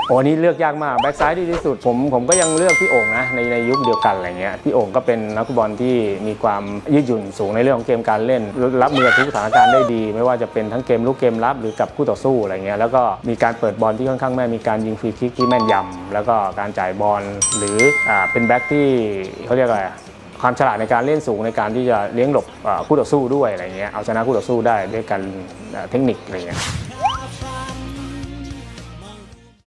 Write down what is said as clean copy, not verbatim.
โอ้นี่เลือกยากมากแบ็กซ้ายดีที่สุดผมก็ยังเลือกพี่โอ่งนะในยุคเดียวกันอะไรเงี้ยพี่โอ่งก็เป็นนักฟุตบอลที่มีความยืดหยุ่นสูงในเรื่องของเกมการเล่นรับมือทุกสถานการณ์ได้ดีไม่ว่าจะเป็นทั้งเกมลุกเกมรับหรือกับคู่ต่อสู้อะไรเงี้ยแล้วก็มีการเปิดบอลที่ค่อนข้างแม่นมีการยิงฟรีคิกที่แม่นยำแล้วก็การจ่ายบอลหรือเป็นแบ็กที่เขาเรียกอะไรความฉลาดในการเล่นสูงในการที่จะเลี้ยงหลบคู่ต่อสู้ด้วยอะไรเงี้ยเอาชนะคู่ต่อสู้ได้ด้วยการเทคนิคอะไรเงี้ย